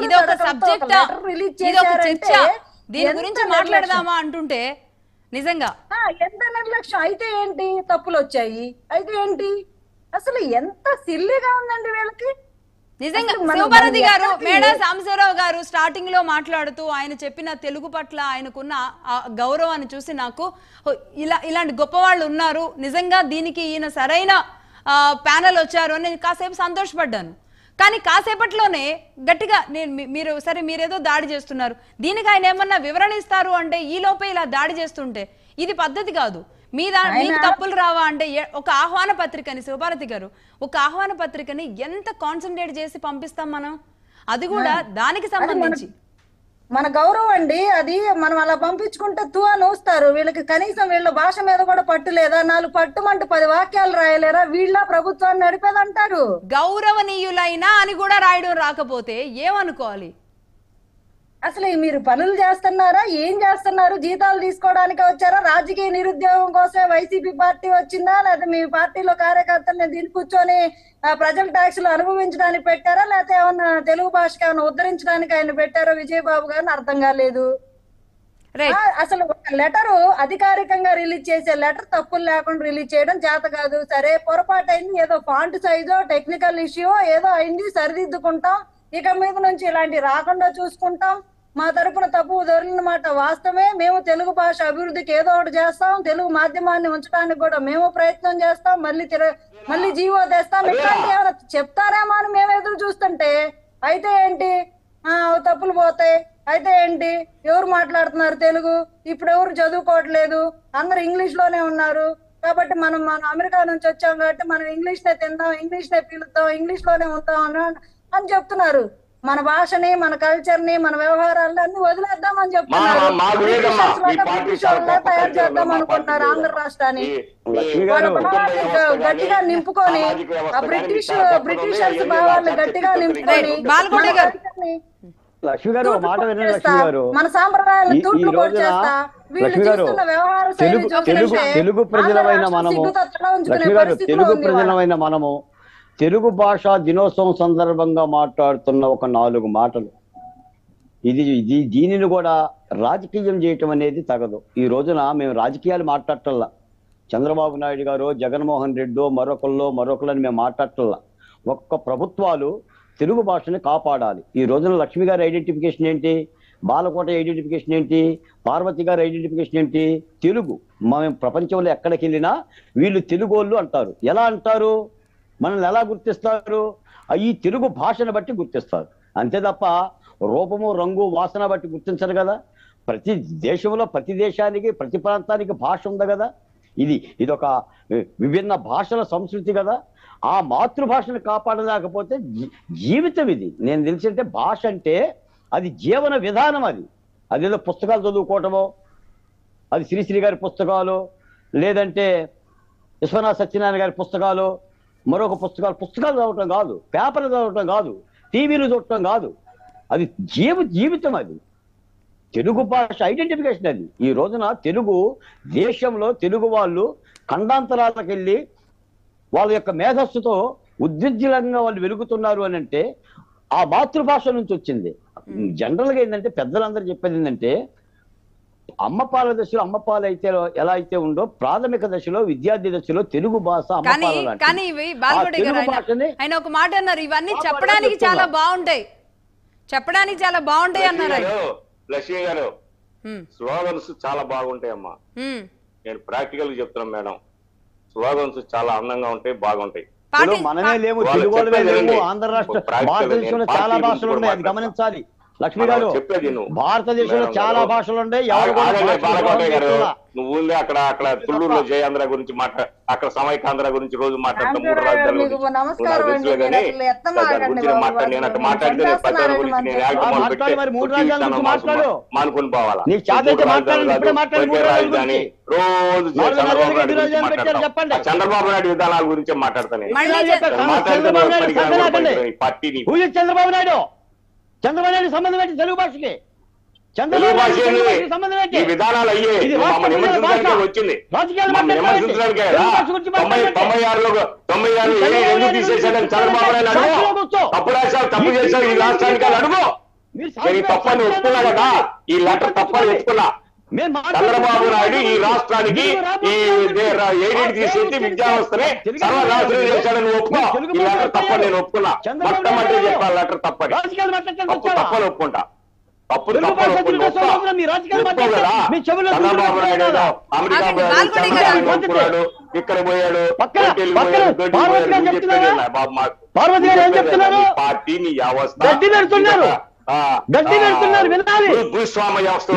ఇది ఒక సబ్జెక్టా, ఇది ఒక చర్చ, దీని గురించి మాట్లాడదామా అంటుంటే నిజంగా ఎంత నిర్లక్ష్యం. అయితే ఏంటి, తప్పులు వచ్చాయి అయితే ఏంటి, అసలు ఎంత సిల్లిగా ఉందండి వీళ్ళకి. నిజంగా శివభారతి గారు, మేడా సాంబశివరావు గారు స్టార్టింగ్ లో మాట్లాడుతూ ఆయన చెప్పిన తెలుగు పట్ల ఆయనకున్న గౌరవాన్ని చూసి నాకు ఇలాంటి గొప్ప వాళ్ళు ఉన్నారు, నిజంగా దీనికి ఈయన సరైన ప్యానల్ వచ్చారు అని నేను కాసేపు సంతోషపడ్డాను. కానీ కాసేపట్లోనే గట్టిగా మీరేదో దాడి చేస్తున్నారు, దీనికి ఆయన ఏమన్నా వివరణ ఇస్తారు అంటే ఈ లోపే ఇలా దాడి చేస్తుంటే ఇది పద్ధతి కాదు. మీకు తప్పులు రావా అంటే ఒక ఆహ్వాన పత్రికని, శివభారతి గారు, ఒక ఆహ్వాన పత్రికని ఎంత కాన్సన్ట్రేట్ చేసి పంపిస్తాం మనం, అది కూడా దానికి సంబంధించి మన గౌరవం అండి. అది మనం అలా పంపించుకుంటే అని వస్తారు. వీళ్ళకి కనీసం వీళ్ళ భాష మీద కూడా పట్టు లేదా, 4 పట్టుమంటూ 10 వాక్యాలు రాయలేరా, వీళ్ళ ప్రభుత్వాన్ని నడిపేదంటారు. గౌరవనీయులైనా అని కూడా రాయడం రాకపోతే ఏమనుకోవాలి? అసలు మీరు పనులు చేస్తున్నారా, ఏం చేస్తున్నారు? జీతాలు తీసుకోవడానికి వచ్చారా, రాజకీయ నిరుద్యోగం కోసమే వైసీపీ పార్టీ వచ్చిందా, లేదా మీ పార్టీలో కార్యకర్తల్ని దీన్ని కూర్చొని ప్రజల ట్యాక్సులు అనుభవించడానికి పెట్టారా, లేకపోతే ఏమన్నా తెలుగు భాషకి ఏమైనా ఉద్ధరించడానికి ఆయన పెట్టారో విజయబాబు గారిని అర్థం కాలేదు. అసలు ఒక లెటరు అధికారికంగా రిలీజ్ చేసే లెటర్ తప్పులు లేకుండా రిలీజ్ చేయడం చేత కాదు. సరే పొరపాటు అయింది, ఏదో ఫాంట్ సైజో టెక్నికల్ ఇష్యూ ఏదో అయింది, సరిదిద్దుకుంటాం, ఇక మీద నుంచి ఇలాంటి రాకుండా చూసుకుంటాం, మా తరపున తప్పు దొరికిన మాట వాస్తవమే, మేము తెలుగు భాష అభివృద్ధికి ఏదో ఒకటి చేస్తాం, తెలుగు మాధ్యమాన్ని ఉంచడానికి కూడా మేము ప్రయత్నం చేస్తాం, మళ్ళీ జీవో తెస్తాం, ఇట్లాంటి ఏమైనా చెప్తారేమో అని మేము ఎదురు చూస్తుంటే అయితే ఏంటి, తప్పులు పోతాయి, అయితే ఏంటి, ఎవరు మాట్లాడుతున్నారు తెలుగు, ఇప్పుడు ఎవరు చదువుకోవట్లేదు, అందరు ఇంగ్లీష్ లోనే ఉన్నారు, కాబట్టి మనం అమెరికా నుంచి వచ్చాం కాబట్టి మనం ఇంగ్లీష్ నే తిందాం, ఇంగ్లీష్ నే పిలుద్దాం, ఇంగ్లీష్ లోనే ఉంటాం అని చెప్తున్నారు. మన భాషని, మన కల్చర్ ని, మన వ్యవహారాలను అన్ని వదిలేద్దామని చెప్తున్నారు. తయారు చేద్దాం అనుకుంటున్నారు ఆంధ్ర రాష్ట్రాన్ని. గట్టిగా నింపుకొని ఆ బ్రిటిషర్స్ భావాలను గట్టిగా నింపుకొని మన సాంప్రదాయాలను తూట్లు కొట్టేస్తా వీళ్ళు చేస్తున్న వ్యవహార తెలుగు ప్రజలమైన మనము తెలుగు భాషా దినోత్సవం సందర్భంగా మాట్లాడుతున్న ఒక 4 మాటలు, దీనిని కూడా రాజకీయం చేయటం అనేది తగదు. ఈ రోజున మేము రాజకీయాలు మాట్లాడటల్లా, చంద్రబాబు నాయుడు గారు, జగన్మోహన్ రెడ్డి మరొకళ్ళని మేము మాట్లాడటల్లా. ఒక్క ప్రభుత్వాలు తెలుగు భాషని కాపాడాలి. ఈ రోజున లక్ష్మి గారి ఐడెంటిఫికేషన్ ఏంటి, బాలకోట ఐడెంటిఫికేషన్ ఏంటి, పార్వతి గారి ఐడెంటిఫికేషన్ ఏంటి, తెలుగు. మేము ప్రపంచంలో ఎక్కడికి వెళ్ళినా వీళ్ళు తెలుగోళ్ళు అంటారు. ఎలా అంటారు, మనల్ని ఎలా గుర్తిస్తారు? ఈ తెలుగు భాషను బట్టి గుర్తిస్తారు, అంతే తప్ప రూపము, రంగు, వాసన బట్టి గుర్తించరు కదా. ప్రతి దేశంలో, ప్రతి దేశానికి, ప్రతి ప్రాంతానికి భాష ఉంది కదా. ఇది ఒక విభిన్న భాషల సంస్కృతి కదా. ఆ మాతృభాషను కాపాడలేకపోతే జీవితం ఇది. నేను తెలిసింటే భాష అంటే అది జీవన విధానం. అదేదో పుస్తకాలు చదువుకోవటమో, అది శ్రీశ్రీ గారి పుస్తకాలు, లేదంటే విశ్వనాథ సత్యనారాయణ గారి పుస్తకాలు, మరొక పుస్తకాలు చదవటం కాదు, పేపర్లు చదవటం కాదు, టీవీలు చూడటం కాదు. అది జీవితం. అది తెలుగు భాష ఐడెంటిఫికేషన్. అది ఈ రోజున తెలుగు దేశంలో తెలుగు వాళ్ళు ఖండాంతరాలకు వెళ్ళి వాళ్ళ యొక్క మేధస్సుతో ఉద్విగ్నంగా వాళ్ళు వెలుగుతున్నారు అని అంటే ఆ మాతృభాష నుంచి వచ్చింది. జనరల్గా ఏంటంటే పెద్దలందరూ చెప్పేది ఏంటంటే, అమ్మపాల దశలో అమ్మపాలు అయితే ఎలా అయితే ఉందో, ప్రాథమిక దశలో విద్యార్థి దశలో తెలుగు భాష ఆయన ఒక మాట అన్నారు, ఇవన్నీ చెప్పడానికి చాలా బాగుంటాయి అన్నారు. లక్ష్మి గారు, స్లోగన్స్ చాలా బాగుంటాయి అమ్మా. నేను ప్రాక్టికల్ గా చెప్తున్నాను మేడం, స్లోగన్స్ చాలా అందంగా ఉంటాయి, బాగుంటాయి. మనమే లేవు, తెలుగు ఆంధ్ర రాష్ట్ర భారతదేశంలో చాలా భాషలు ఉన్నాయి, అది గమనించాలి. లక్ష్మి గారు, భారతదేశంలో చాలా భాషలు ఉన్నాయి. నువ్వు అక్కడ తుళ్ళూరులో జయాంధ్ర గురించి అక్కడ సమైకాంధ్ర గురించి రోజు మాట్లాడతాం, 3 రాజ్యాల గురించి మాట్లాడితే మానుకొని పోవాలా? రోజు చంద్రబాబు నాయుడు విధానాల గురించే మాట్లాడతాను. చంద్రబాబు నాయుడు సంబంధం ఏంటి తెలుగు భాషకి? విధానాలు అయ్యే వచ్చింది 96లో 96 తీసేసాడని చంద్రబాబు నాయుడు అడుగు, తప్పు రాశావు, తప్పు చేశావు, ఈ రాష్ట్రానికి అడుగు. నేను ఈ తప్పని ఒప్పుకున్నా కదా, ఈ లెటర్ తప్పని ఒప్పుకున్నా. చంద్రబాబు నాయుడు ఈ రాష్ట్రానికి ఈ ఏడీని తీసుకొచ్చి విద్యావస్థని సర్వనాశనం చేశాడని ఒప్పుకో. ఈ లెటర్ తప్పని నేను ఒప్పుకున్నా. మొట్టమొదటి చెప్పాలి లెటర్ తప్పని. తప్పని ఒప్పుకుంటా. తప్పులు తప్పని చంద్రబాబు నాయుడు అమెరికా ఇక్కడ పోయాడు, పార్టీ నీ వ్యవస్థ భూస్వామ్య వ్యవస్థ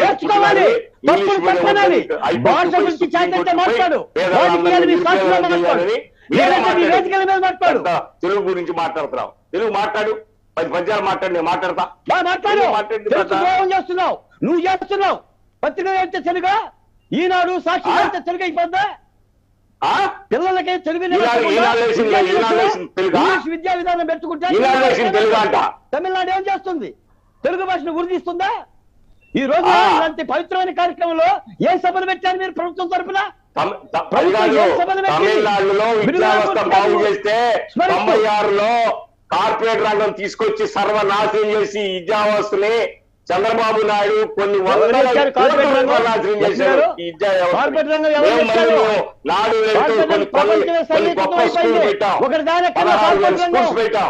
తెలుగు గురించి మాట్లాడుతున్నావు. తెలుగు మాట్లాడు, 10 పద్యాలు మాట్లాడి నేను మాట్లాడతా. చేస్తున్నావు నువ్వు చేస్తున్నావు. పత్రిక అయితే తెలుగా, ఈనాడు సాక్షి అయితే తెలుగు అయిపోద్దా? పిల్లలకి తెలుగు విద్యా విధానం పెట్టుకుంటే తమిళనాడు ఏం చేస్తుంది? తెలుగు భాషను గుర్తిస్తుందా? ఈ రోజు ఇలాంటి పవిత్రమైన కార్యక్రమంలో ఏ సభలు పెట్టారు మీరు ప్రభుత్వం తరఫున? తమిళనాడులో విద్యావ్యవస్థ బాగు చేస్తే 96లో కార్పొరేట్ రంగం తీసుకొచ్చి సర్వనాశనం చేసి విద్యావ్యవస్థని చంద్రబాబు నాయుడు కొన్ని వందల నాశనం చేశారు. ఈ విద్యా వ్యవస్థ నాడు గొప్ప స్కూల్ పెట్టాం, 16,000 స్కూల్స్ పెట్టాం.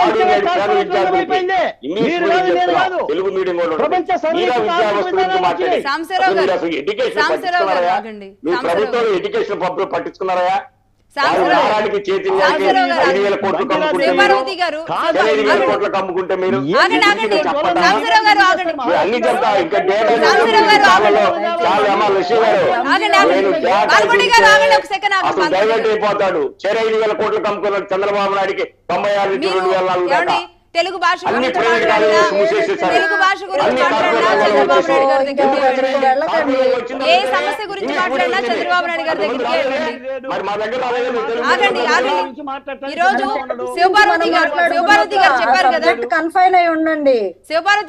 ఇంగ్లీష్ మీడియం చెప్తున్నాం, తెలుగు మీడియం కూడా విద్యా వ్యవస్థ గురించి మాట్లాడి ఎడ్యుకేషన్ పట్టించుకున్నారా? మీరు ప్రభుత్వం ఎడ్యుకేషన్ పట్టించుకున్నారా? చేతి 5,000 కోట్లు కమ్ముకుంటే మీరు అన్ని చెప్తా. ఇంకా అసలు డైవర్ట్ అయిపోతాడు. 5,000 కోట్లు కమ్ముకున్నాడు చంద్రబాబు నాయుడికి 96 నుంచి 2004 తెలుగు భాష గురించి మాట్లాడినా, తెలుగు భాష గురించి మాట్లాడినా చంద్రబాబు నాయుడు గారి దగ్గరికి ఏ సమస్య గురించి మాట్లాడినా చంద్రబాబు నాయుడు గారి దగ్గరికి ఆగండి. ఈ రోజు శివపార్వతి గారు చెప్పారు కదా, కన్ఫైన్ అయి ఉండండి. శివపార్వతి